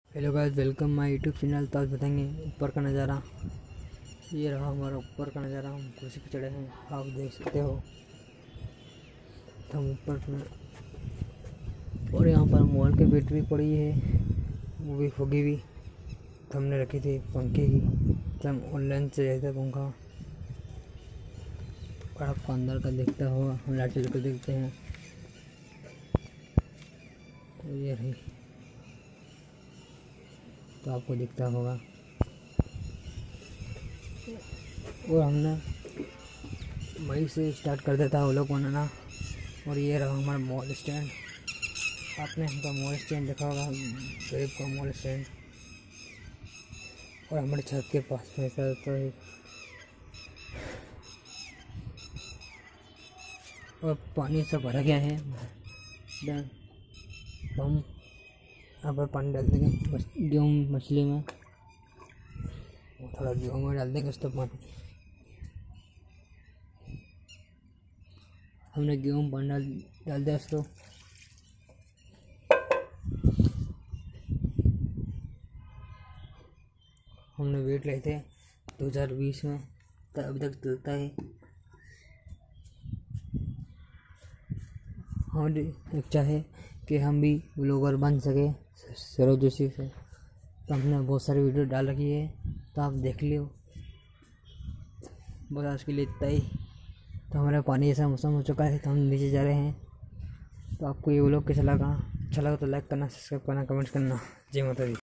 Hello guys, welcome my YouTube channel. तो आज बताएंगे ऊपर का नज़ारा। ये रहा हमारा ऊपर का नज़ारा। हम कुर्सी पे चढ़े हैं, आप देख सकते हो। तो हम ऊपर में, और यहाँ पर मॉल की बैटरी पड़ी है, वो भी होगी भी। तो हमने रखी थी पंखे की, तो हम ऑनलाइन से रहते पंखा। और आपको अंदर का देखता होगा, हम लाइट चल कर देखते हैं। तो ये रही, तो आपको दिखता होगा। और हमने वहीं से स्टार्ट कर देता है वो लोग बनाना। और ये रहा हमारा मॉल स्टैंड। आपने हमका मॉल स्टैंड देखा होगा, गरीब का मॉल स्टैंड। और हमारे छत के पास में ऐसा तो है। और पानी सब भरा गया है। तो हम यहाँ पर पानी डाल देंगे गेहूँ मछली में, थोड़ा गेहूँ में डाल देंगे उसका पानी। हमने गेहूँ पानी डाल दिया उसको। हमने वेट लाए थे 2020 में, तो अभी तक चलता है। हमारी इच्छा है कि हम भी ब्लॉगर बन सके सरोज जोशी से। तो हमने बहुत सारी वीडियो डाल रखी है, तो आप देख लियो। बस आज के लिए इतना ही। तो हमारा पानी ऐसा मौसम हो चुका है, तो हम नीचे जा रहे हैं। तो आपको ये व्लॉग कैसा लगा? अच्छा लगा तो लाइक करना, सब्सक्राइब करना, कमेंट करना। जय माता दी।